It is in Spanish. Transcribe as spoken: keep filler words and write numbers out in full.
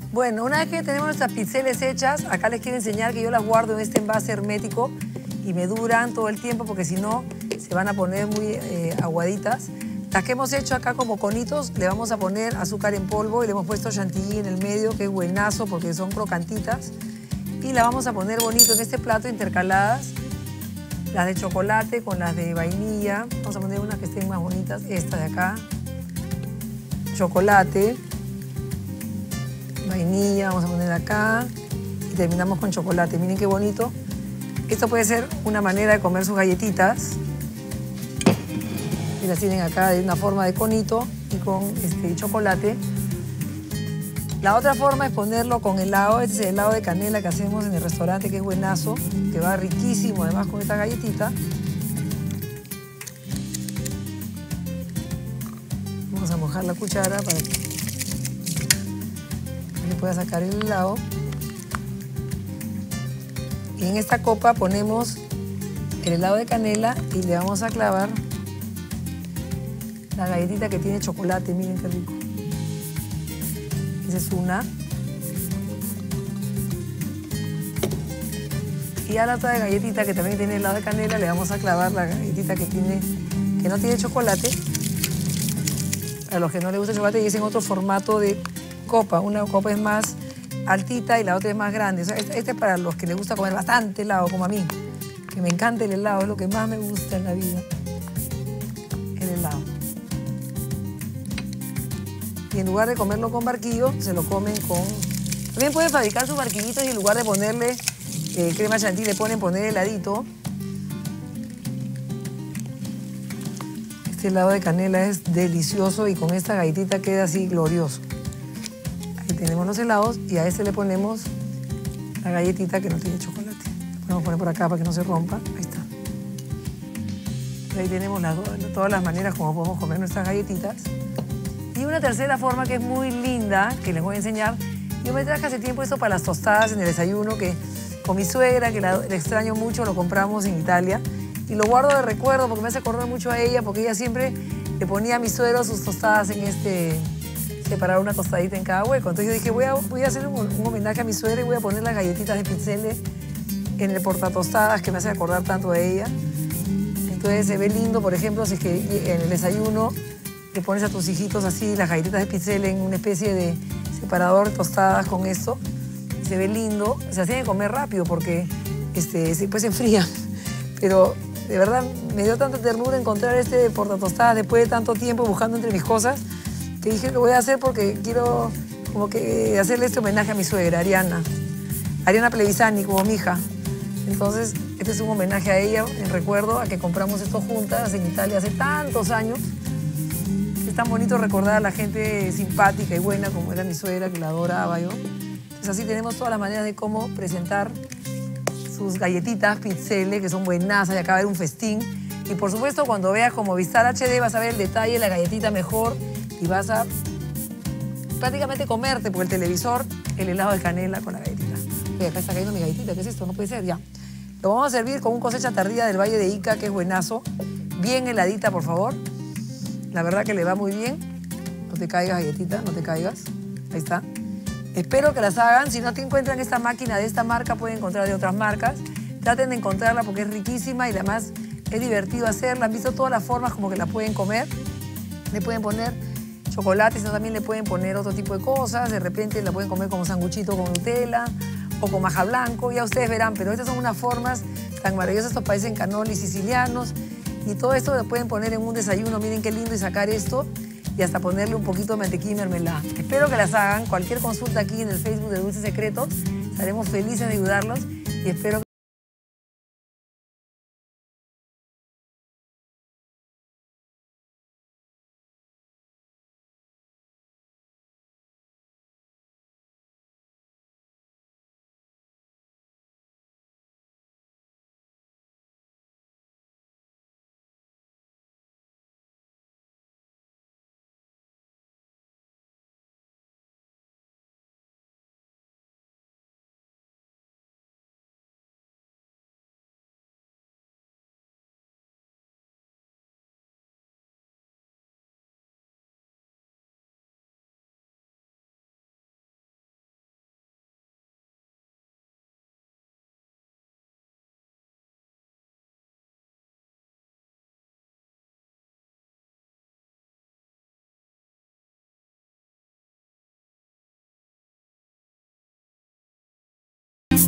Bueno, una vez que tenemos nuestras pizzeles hechas, acá les quiero enseñar que yo las guardo en este envase hermético y me duran todo el tiempo porque si no se van a poner muy eh, aguaditas. Las que hemos hecho acá como conitos, le vamos a poner azúcar en polvo y le hemos puesto chantilly en el medio, que es buenazo porque son crocantitas. Y la vamos a poner bonito en este plato intercaladas, las de chocolate con las de vainilla. Vamos a poner unas que estén más bonitas, esta de acá. Chocolate, vainilla, vamos a poner acá. Y terminamos con chocolate, miren qué bonito. Esto puede ser una manera de comer sus galletitas. Y las tienen acá de una forma de conito y con este, chocolate. La otra forma es ponerlo con helado. Este es el helado de canela que hacemos en el restaurante, que es buenazo, que va riquísimo además con esta galletita. Vamos a mojar la cuchara para que le pueda sacar el helado. Y en esta copa ponemos el helado de canela y le vamos a clavar la galletita que tiene chocolate, miren qué rico. Esa es una. Y a la otra de galletita que también tiene helado de canela le vamos a clavar la galletita que, tiene, que no tiene chocolate. A los que no les gusta el chocolate, y es en otro formato de copa. Una copa es más altita y la otra es más grande. O sea, este es para los que les gusta comer bastante helado, como a mí. Que me encanta el helado, es lo que más me gusta en la vida. El helado. Y en lugar de comerlo con barquillo, se lo comen con... También pueden fabricar sus barquillitos y en lugar de ponerle eh, crema chantilly, le ponen poner heladito. Este helado de canela es delicioso y con esta galletita queda así glorioso. Ahí tenemos los helados y a este le ponemos la galletita que no tiene chocolate. La podemos poner por acá para que no se rompa. Ahí está. Y ahí tenemos las, todas las maneras como podemos comer nuestras galletitas. Y una tercera forma que es muy linda, que les voy a enseñar. Yo me traje hace tiempo esto para las tostadas en el desayuno, que con mi suegra, que la, la extraño mucho, lo compramos en Italia. Y lo guardo de recuerdo porque me hace acordar mucho a ella, porque ella siempre le ponía a mi suegro sus tostadas en este... separar una tostadita en cada hueco. Entonces yo dije, voy a, voy a hacer un, un homenaje a mi suegra y voy a poner las galletitas de pizzelle en el portatostadas, que me hace acordar tanto a ella. Entonces se ve lindo, por ejemplo, si es que en el desayuno le pones a tus hijitos así las galletitas de pizzelle en una especie de separador de tostadas con esto. Se ve lindo. Se tiene que comer rápido porque este, después se enfría. Pero de verdad me dio tanta ternura encontrar este portatostadas después de tanto tiempo buscando entre mis cosas, que dije lo voy a hacer porque quiero como que hacerle este homenaje a mi suegra, Ariana. Ariana Plevisani, como mi hija. Entonces, este es un homenaje a ella en recuerdo a que compramos esto juntas en Italia hace tantos años. Es tan bonito recordar a la gente simpática y buena como era mi suegra, que la adoraba yo. Entonces así tenemos todas las maneras de cómo presentar sus galletitas pizzelle, que son buenazas, y acá va a haber un festín. Y por supuesto, cuando veas como Vistar H D vas a ver el detalle de la galletita mejor y vas a prácticamente comerte por el televisor el helado de canela con la galletita. Oye, acá está cayendo mi galletita, ¿qué es esto? No puede ser, ya. Lo vamos a servir con un cosecha tardía del Valle de Ica, que es buenazo. Bien heladita, por favor. La verdad que le va muy bien. No te caigas, galletita, no te caigas. Ahí está. Espero que las hagan. Si no te encuentran esta máquina de esta marca, pueden encontrar de otras marcas. Traten de encontrarla porque es riquísima y además es divertido hacerla. Han visto todas las formas como que la pueden comer. Le pueden poner chocolate, sino también le pueden poner otro tipo de cosas. De repente la pueden comer como sanguchito con Nutella o con maja blanco. Ya ustedes verán, pero estas son unas formas tan maravillosas. Estos parecen cannolis sicilianos. Y todo esto lo pueden poner en un desayuno. Miren qué lindo, y sacar esto y hasta ponerle un poquito de mantequilla y mermelada. Espero que las hagan. Cualquier consulta aquí en el Facebook de Dulces Secretos. Estaremos felices de ayudarlos y espero que